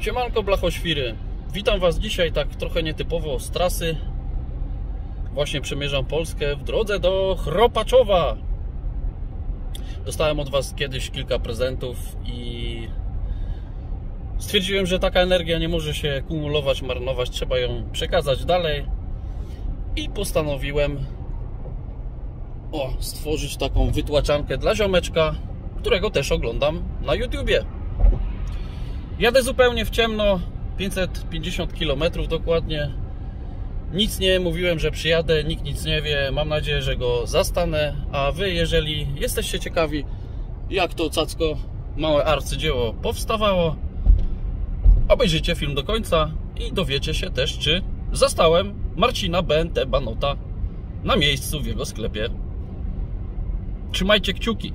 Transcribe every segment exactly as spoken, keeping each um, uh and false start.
Siemanko blachoświry, witam Was dzisiaj tak trochę nietypowo z trasy. Właśnie przemierzam Polskę w drodze do Chropaczowa. Dostałem od Was kiedyś kilka prezentów i stwierdziłem, że taka energia nie może się kumulować, marnować, trzeba ją przekazać dalej. I postanowiłem o, stworzyć taką wytłaczankę dla ziomeczka, którego też oglądam na YouTubie. Jadę zupełnie w ciemno, pięćset pięćdziesiąt kilometrów dokładnie. Nic nie mówiłem, że przyjadę, nikt nic nie wie. Mam nadzieję, że go zastanę. A Wy, jeżeli jesteście ciekawi, jak to cacko małe arcydzieło powstawało, obejrzyjcie film do końca i dowiecie się też, czy zastałem Marcina B N T Banota na miejscu w jego sklepie. Trzymajcie kciuki.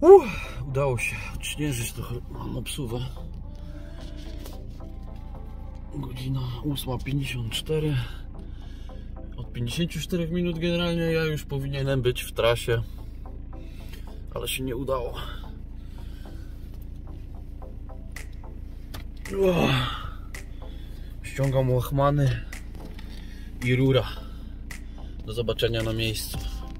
Uff, udało się odśnieżyć trochę, mam obsuwę. Godzina ósma pięćdziesiąt cztery. Od pięćdziesięciu czterech minut generalnie ja już powinienem być w trasie, ale się nie udało. Uff. Ściągam łachmany i rura. Do zobaczenia na miejscu.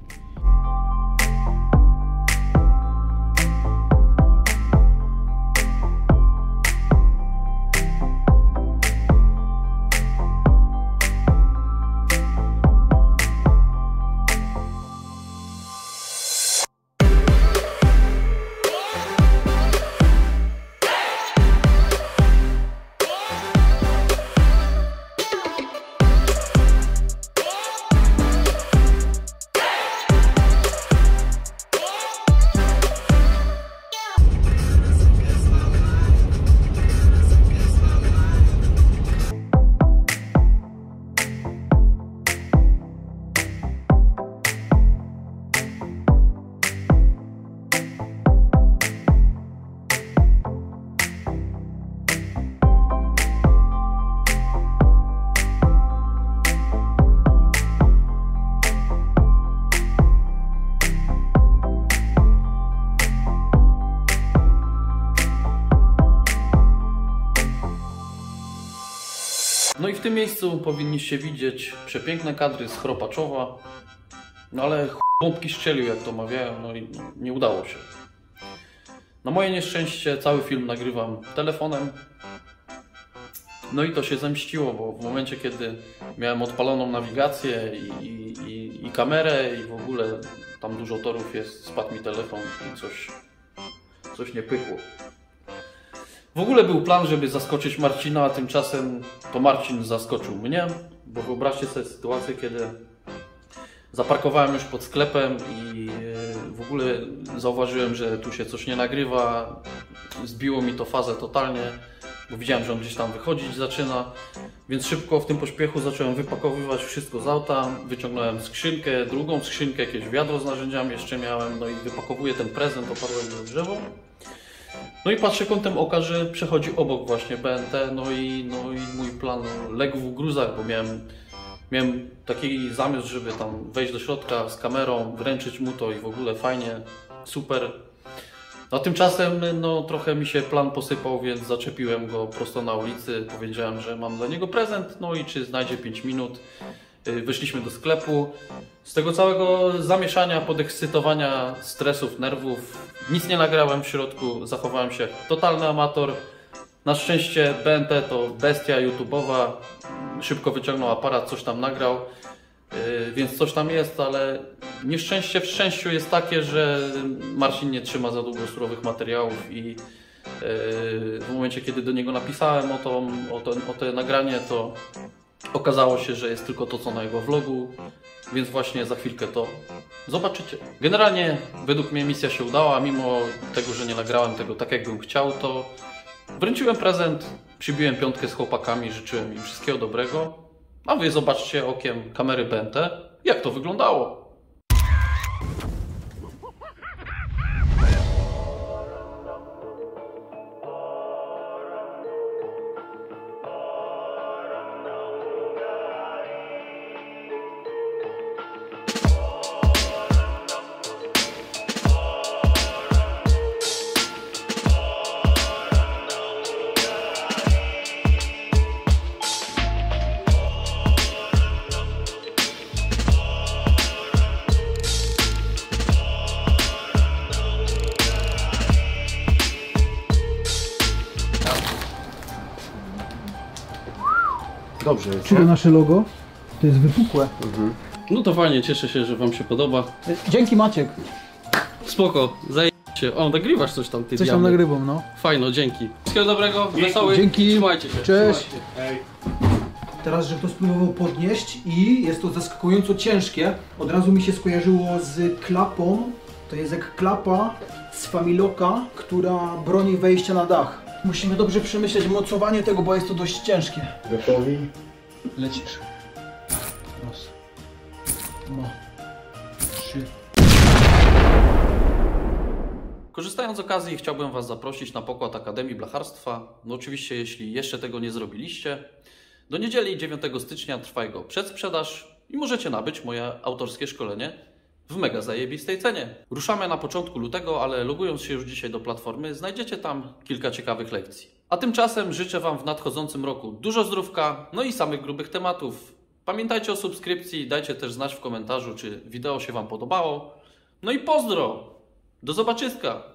No i w tym miejscu powinniście widzieć przepiękne kadry z Chropaczowa, no ale bombki strzelił, jak to mawiają, no i nie udało się. Na moje nieszczęście cały film nagrywam telefonem, no i to się zemściło, bo w momencie, kiedy miałem odpaloną nawigację i, i, i kamerę i w ogóle tam dużo torów jest, spadł mi telefon i coś, coś nie pykło. W ogóle był plan, żeby zaskoczyć Marcina, a tymczasem to Marcin zaskoczył mnie, bo wyobraźcie sobie sytuację, kiedy zaparkowałem już pod sklepem i w ogóle zauważyłem, że tu się coś nie nagrywa, zbiło mi to fazę totalnie, bo widziałem, że on gdzieś tam wychodzić zaczyna, więc szybko w tym pośpiechu zacząłem wypakowywać wszystko z auta, wyciągnąłem skrzynkę, drugą skrzynkę, jakieś wiadro z narzędziami jeszcze miałem, no i wypakowuję ten prezent, oparłem na drzewo. No i patrzę kątem oka, że przechodzi obok właśnie B N T, no i, no i mój plan legł w gruzach, bo miałem, miałem taki zamysł, żeby tam wejść do środka z kamerą, wręczyć mu to i w ogóle fajnie, super. A tymczasem no, trochę mi się plan posypał, więc zaczepiłem go prosto na ulicy, powiedziałem, że mam dla niego prezent, no i czy znajdzie pięć minut. Wyszliśmy do sklepu. Z tego całego zamieszania, podekscytowania, stresów, nerwów nic nie nagrałem w środku, zachowałem się jak totalny amator. Na szczęście B N T to bestia YouTube'owa, szybko wyciągnął aparat, coś tam nagrał, yy, więc coś tam jest, ale nieszczęście w szczęściu jest takie, że Marcin nie trzyma za długo surowych materiałów i yy, w momencie, kiedy do niego napisałem o to, o to, o to nagranie, to okazało się, że jest tylko to, co na jego vlogu, więc właśnie za chwilkę to zobaczycie. Generalnie według mnie misja się udała, mimo tego, że nie nagrałem tego tak, jak bym chciał, to wręczyłem prezent, przybiłem piątkę z chłopakami, życzyłem im wszystkiego dobrego, a wy zobaczcie okiem kamery B N T, jak to wyglądało. Dobrze jest. Czyli nasze logo to jest wypukłe. Mhm. No to fajnie, cieszę się, że wam się podoba. Dzięki Maciek. Spoko, zajebiście. O, nagrywasz coś tam, ty Coś tam diabły. nagrywam, no. Fajno, dzięki. Wszystkiego dobrego, wesołych. Dzięki. Trzymajcie się. Cześć. Trzymajcie. Hej. Teraz, że to spróbował podnieść i jest to zaskakująco ciężkie. Od razu mi się skojarzyło z klapą. To jest jak klapa z Familoka, która broni wejścia na dach. Musimy dobrze przemyśleć mocowanie tego, bo jest to dość ciężkie. Gotowi? Lecisz. Raz. Dwa. Trzy. Korzystając z okazji chciałbym Was zaprosić na pokład Akademii Blacharstwa. No oczywiście jeśli jeszcze tego nie zrobiliście. Do niedzieli dziewiątego stycznia trwa jego przedsprzedaż i możecie nabyć moje autorskie szkolenie w mega zajebistej cenie. Ruszamy na początku lutego, ale logując się już dzisiaj do platformy znajdziecie tam kilka ciekawych lekcji. A tymczasem życzę Wam w nadchodzącym roku dużo zdrówka, no i samych grubych tematów. Pamiętajcie o subskrypcji, dajcie też znać w komentarzu, czy wideo się Wam podobało. No i pozdro! Do zobaczyska!